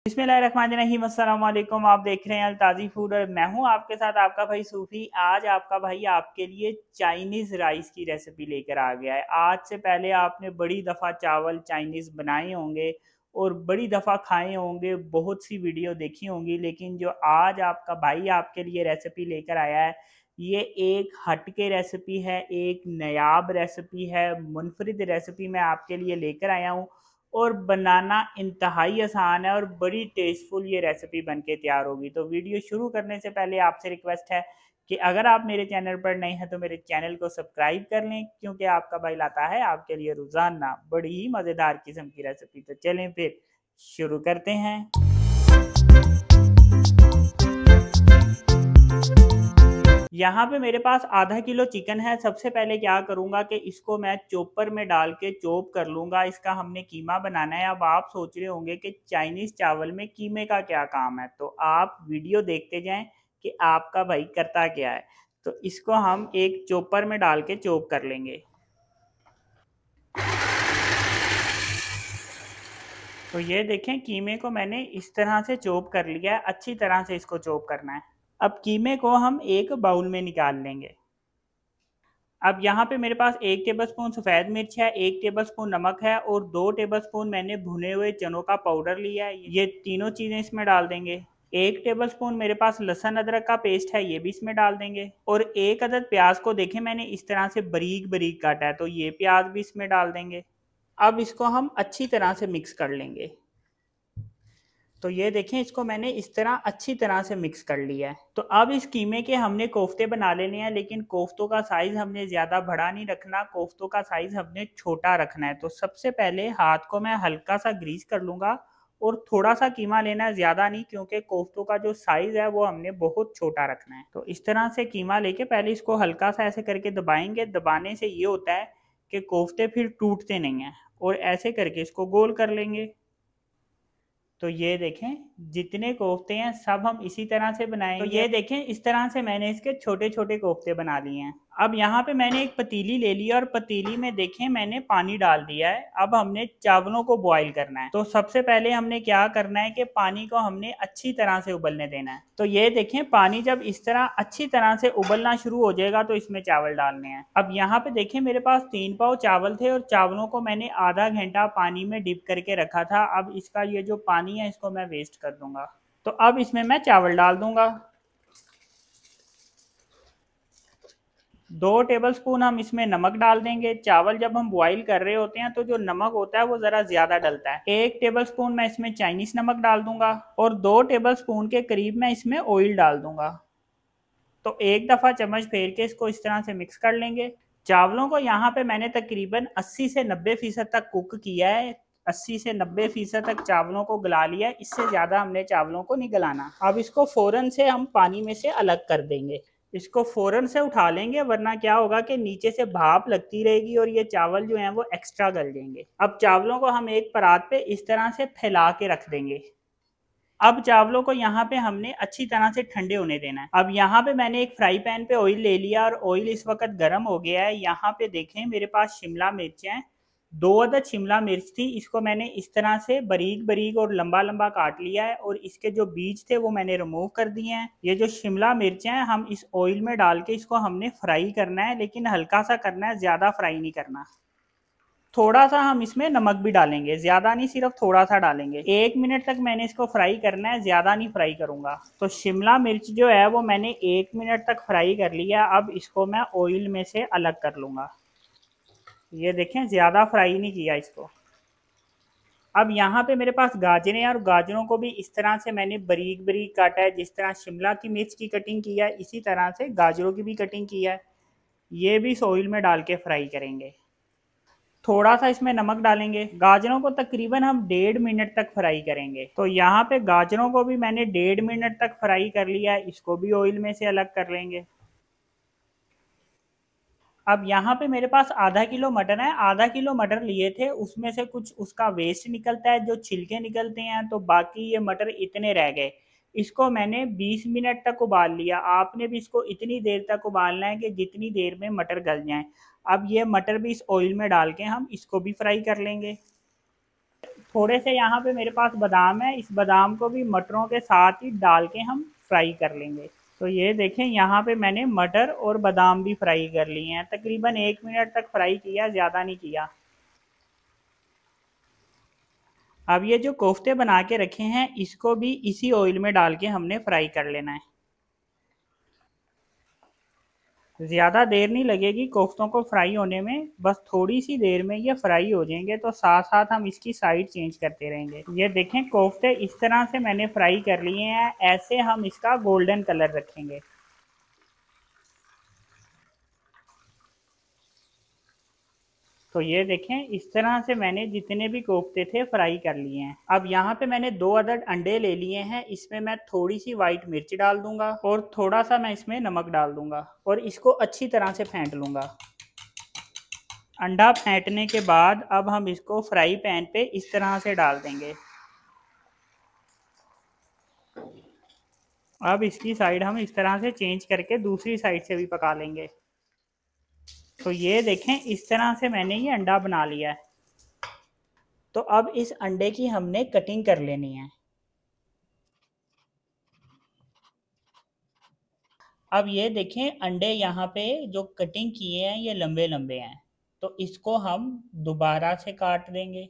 बिस्मिल्लाहिर्रहमानिर्रहीम, अस्सलाम वालेकुम। आप देख रहे हैं अलताज़ी फूड और मैं हूं आपके साथ आपका भाई सूफ़ी। आज आपका भाई आपके लिए चाइनीज़ राइस की रेसिपी लेकर आ गया है। आज से पहले आपने बड़ी दफ़ा चावल चाइनीज़ बनाए होंगे और बड़ी दफ़ा खाए होंगे, बहुत सी वीडियो देखी होंगी, लेकिन जो आज आपका भाई आपके लिए रेसिपी लेकर आया है, ये एक हटके रेसिपी है, एक नायाब रेसिपी है, मुनफरिद रेसिपी मैं आपके लिए लेकर आया हूँ और बनाना इंतहाई आसान है और बड़ी टेस्टफुल ये रेसिपी बनके तैयार होगी। तो वीडियो शुरू करने से पहले आपसे रिक्वेस्ट है कि अगर आप मेरे चैनल पर नए हैं तो मेरे चैनल को सब्सक्राइब कर लें, क्योंकि आपका भाई लाता है आपके लिए रोज़ाना बड़ी ही मज़ेदार किस्म की रेसिपी। तो चलें फिर शुरू करते हैं। यहाँ पे मेरे पास आधा किलो चिकन है। सबसे पहले क्या करूँगा कि इसको मैं चॉपर में डाल के चॉप कर लूँगा। इसका हमने कीमा बनाना है। अब आप सोच रहे होंगे कि चाइनीज़ चावल में कीमे का क्या काम है, तो आप वीडियो देखते जाएं कि आपका भाई करता क्या है। तो इसको हम एक चॉपर में डाल के चॉप कर लेंगे। तो ये देखें, कीमे को मैंने इस तरह से चॉप कर लिया है। अच्छी तरह से इसको चॉप करना है। अब कीमे को हम एक बाउल में निकाल लेंगे। अब यहाँ पे मेरे पास 1 टेबलस्पून सफ़ेद मिर्च है, 1 टेबलस्पून नमक है और 2 टेबलस्पून मैंने भुने हुए चनों का पाउडर लिया है। ये तीनों चीज़ें इसमें डाल देंगे। 1 टेबलस्पून मेरे पास लहसुन अदरक का पेस्ट है, ये भी इसमें डाल देंगे। और 1 अदद प्याज को देखें मैंने इस तरह से बारीक बारीक काटा है, तो ये प्याज भी इसमें डाल देंगे। अब इसको हम अच्छी तरह से मिक्स कर लेंगे। तो ये देखें, इसको मैंने इस तरह अच्छी तरह से मिक्स कर लिया है। तो अब इस कीमे के हमने कोफ्ते बना लेने हैं, लेकिन कोफ्तों का साइज़ हमने ज़्यादा बड़ा नहीं रखना, कोफ्तों का साइज़ हमने छोटा रखना है। तो सबसे पहले हाथ को मैं हल्का सा ग्रीस कर लूँगा और थोड़ा सा कीमा लेना है, ज़्यादा नहीं, क्योंकि कोफ्तों का जो साइज़ है वो हमने बहुत छोटा रखना है। तो इस तरह से कीमा लेके पहले इसको हल्का सा ऐसे करके दबाएंगे। दबाने से ये होता है कि कोफ्ते फिर टूटते नहीं हैं, और ऐसे करके इसको गोल कर लेंगे। तो ये देखें, जितने कोफ्ते हैं सब हम इसी तरह से बनाएंगे। तो ये देखें, इस तरह से मैंने इसके छोटे छोटे कोफ्ते बना लिए हैं। अब यहाँ पे मैंने एक पतीली ले ली और पतीली में देखें मैंने पानी डाल दिया है। अब हमने चावलों को बॉईल करना है। तो सबसे पहले हमने क्या करना है कि पानी को हमने अच्छी तरह से उबलने देना है। तो ये देखें, पानी जब इस तरह अच्छी तरह से उबलना शुरू हो जाएगा तो इसमें चावल डालने हैं। अब यहाँ पे देखें, मेरे पास 3 पाव चावल थे और चावलों को मैंने आधा घंटा पानी में डिप करके रखा था। अब इसका ये जो पानी है इसको मैं वेस्ट कर दूंगा। तो अब इसमें मैं चावल डाल दूंगा। 2 टेबलस्पून हम इसमें नमक डाल देंगे। चावल जब हम बॉईल कर रहे होते हैं तो जो नमक होता है वो ज़रा ज़्यादा डलता है। 1 टेबलस्पून मैं इसमें चाइनीज़ नमक डाल दूंगा और 2 टेबलस्पून के करीब मैं इसमें ऑयल डाल दूंगा। तो एक दफ़ा चम्मच फेर के इसको इस तरह से मिक्स कर लेंगे। चावलों को यहाँ पे मैंने तकरीबन 80 से 90% तक कुक किया है। 80 से 90% तक चावलों को गला लिया है। इससे ज़्यादा हमने चावलों को नहीं गलाना। अब इसको फ़ौरन से हम पानी में से अलग कर देंगे। इसको फ़ौरन से उठा लेंगे, वरना क्या होगा कि नीचे से भाप लगती रहेगी और ये चावल जो हैं वो एक्स्ट्रा गल जाएंगे। अब चावलों को हम एक परात पे इस तरह से फैला के रख देंगे। अब चावलों को यहाँ पे हमने अच्छी तरह से ठंडे होने देना है। अब यहाँ पे मैंने एक फ्राई पैन पे ऑयल ले लिया और ऑयल इस वक्त गर्म हो गया है। यहाँ पे देखें, मेरे पास शिमला मिर्च हैं। 2 अदद शिमला मिर्च थी, इसको मैंने इस तरह से बारीक बारीक और लंबा लंबा काट लिया है और इसके जो बीज थे वो मैंने रिमूव कर दिए हैं। ये जो शिमला मिर्च हैं हम इस ऑयल में डाल के इसको हमने फ्राई करना है, लेकिन हल्का सा करना है, ज़्यादा फ्राई नहीं करना। थोड़ा सा हम इसमें नमक भी डालेंगे, ज़्यादा नहीं, सिर्फ थोड़ा सा डालेंगे। 1 मिनट तक मैंने इसको फ्राई करना है, ज़्यादा नहीं फ्राई करूँगा। तो शिमला मिर्च जो है वो मैंने 1 मिनट तक फ्राई कर लिया। अब इसको मैं ऑयल में से अलग कर लूँगा। ये देखें, ज़्यादा फ्राई नहीं किया इसको। अब यहाँ पे मेरे पास गाजरें हैं और गाजरों को भी इस तरह से मैंने बारीक बारीक काटा है। जिस तरह शिमला की मिर्च की कटिंग की है इसी तरह से गाजरों की भी कटिंग की है। ये भी इस ऑयल में डाल के फ्राई करेंगे। थोड़ा सा इसमें नमक डालेंगे। गाजरों को तकरीबन हम 1.5 मिनट तक फ्राई करेंगे। तो यहाँ पे गाजरों को भी मैंने 1.5 मिनट तक फ्राई कर लिया है। इसको भी ऑयल में से अलग कर लेंगे। अब यहाँ पे मेरे पास आधा किलो मटर है। आधा किलो मटर लिए थे, उसमें से कुछ उसका वेस्ट निकलता है, जो छिलके निकलते हैं, तो बाकी ये मटर इतने रह गए। इसको मैंने 20 मिनट तक उबाल लिया। आपने भी इसको इतनी देर तक उबालना है कि जितनी देर में मटर गल जाएं। अब ये मटर भी इस ऑयल में डाल के हम इसको भी फ्राई कर लेंगे। थोड़े से यहाँ पे मेरे पास बादाम है, इस बादाम को भी मटरों के साथ ही डाल के हम फ्राई कर लेंगे। तो ये देखें यहाँ पे मैंने मटर और बादाम भी फ्राई कर लिए हैं, तकरीबन 1 मिनट तक फ्राई किया, ज़्यादा नहीं किया। अब ये जो कोफ्ते बना के रखे हैं इसको भी इसी ऑयल में डाल के हमने फ्राई कर लेना है। ज़्यादा देर नहीं लगेगी कोफ्तों को फ्राई होने में, बस थोड़ी सी देर में ये फ्राई हो जाएंगे। तो साथ साथ हम इसकी साइड चेंज करते रहेंगे। ये देखें कोफ्ते इस तरह से मैंने फ्राई कर लिए हैं, ऐसे हम इसका गोल्डन कलर रखेंगे। तो ये देखें इस तरह से मैंने जितने भी कोफ्ते थे फ्राई कर लिए हैं। अब यहाँ पे मैंने 2 अदद अंडे ले लिए हैं, इसमें मैं थोड़ी सी वाइट मिर्च डाल दूंगा और थोड़ा सा मैं इसमें नमक डाल दूंगा और इसको अच्छी तरह से फेंट लूंगा। अंडा फेंटने के बाद अब हम इसको फ्राई पैन पे इस तरह से डाल देंगे। अब इसकी साइड हम इस तरह से चेंज करके दूसरी साइड से भी पका लेंगे। तो ये देखें इस तरह से मैंने ये अंडा बना लिया है। तो अब इस अंडे की हमने कटिंग कर लेनी है। अब ये देखें अंडे यहाँ पे जो कटिंग किए हैं ये लंबे लंबे हैं, तो इसको हम दोबारा से काट देंगे।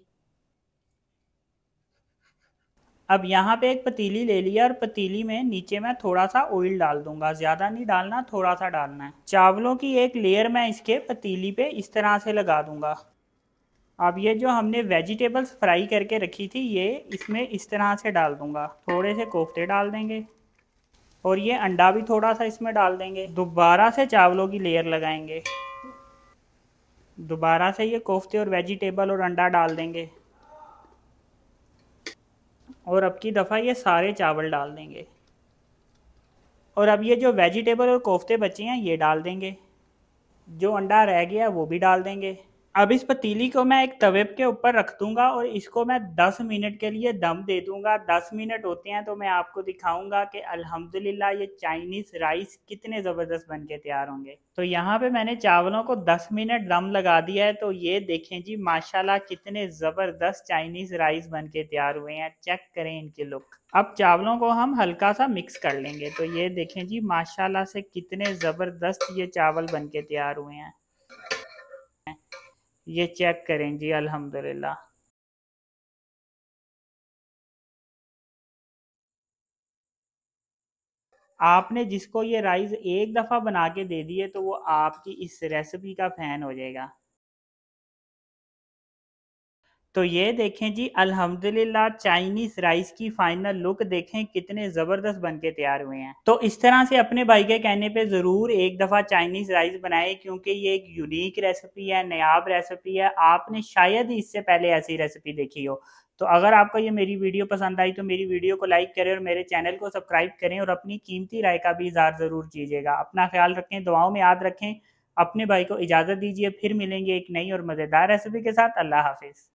अब यहाँ पे एक पतीली ले लिया और पतीली में नीचे मैं थोड़ा सा ऑयल डाल दूंगा, ज़्यादा नहीं डालना, थोड़ा सा डालना है। चावलों की एक लेयर मैं इसके पतीली पे इस तरह से लगा दूंगा। अब ये जो हमने वेजिटेबल्स फ्राई करके रखी थी ये इसमें इस तरह से डाल दूंगा। थोड़े से कोफ्ते डाल देंगे और ये अंडा भी थोड़ा सा इसमें डाल देंगे। दोबारा से चावलों की लेयर लगाएंगे, दोबारा से ये कोफ्ते और वेजिटेबल और अंडा डाल देंगे और अब की दफ़ा ये सारे चावल डाल देंगे। और अब ये जो वेजिटेबल और कोफ्ते बचे हैं ये डाल देंगे, जो अंडा रह गया वो भी डाल देंगे। अब इस पतीली को मैं एक तवे के ऊपर रख दूंगा और इसको मैं 10 मिनट के लिए दम दे दूंगा। 10 मिनट होते हैं तो मैं आपको दिखाऊंगा कि अल्हम्दुलिल्लाह ये चाइनीज़ राइस कितने ज़बरदस्त बन के तैयार होंगे। तो यहाँ पे मैंने चावलों को 10 मिनट दम लगा दिया है। तो ये देखें जी माशाल्लाह कितने ज़बरदस्त चाइनीज़ राइस बन के तैयार हुए हैं, चेक करें इनके लुक। अब चावलों को हम हल्का सा मिक्स कर लेंगे। तो ये देखें जी माशाल्लाह से कितने ज़बरदस्त ये चावल बन के तैयार हुए हैं, ये चेक करें जी अल्हम्दुलिल्लाह। आपने जिसको ये राइस एक दफ़ा बना के दे दिए तो वो आपकी इस रेसिपी का फ़ैन हो जाएगा। तो ये देखें जी अल्हम्दुलिल्लाह चाइनीज़ राइस की फाइनल लुक देखें कितने ज़बरदस्त बन के तैयार हुए हैं। तो इस तरह से अपने भाई के कहने पे ज़रूर एक दफ़ा चाइनीज़ राइस बनाएं, क्योंकि ये एक यूनिक रेसिपी है, नायाब रेसिपी है। आपने शायद ही इससे पहले ऐसी रेसिपी देखी हो। तो अगर आपको ये मेरी वीडियो पसंद आई तो मेरी वीडियो को लाइक करें और मेरे चैनल को सब्सक्राइब करें और अपनी कीमती राय का भी इज़हार ज़रूर कीजिएगा। अपना ख्याल रखें, दुआओं में याद रखें। अपने भाई को इजाज़त दीजिए, फिर मिलेंगे एक नई और मज़ेदार रेसिपी के साथ। अल्लाह हाफिज़।